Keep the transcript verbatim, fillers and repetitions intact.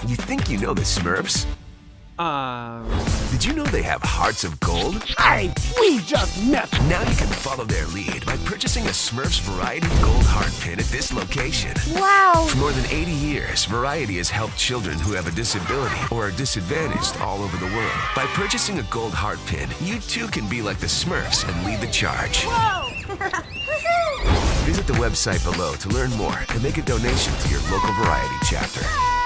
You think you know the Smurfs? Uh... Did you know they have hearts of gold? Hey, we just met! Now you can follow their lead by purchasing a Smurfs Variety Gold Heart Pin at this location. Wow! For more than eighty years, Variety has helped children who have a disability or are disadvantaged all over the world. By purchasing a Gold Heart Pin, you too can be like the Smurfs and lead the charge. Whoa! Visit the website below to learn more and make a donation to your local Variety chapter.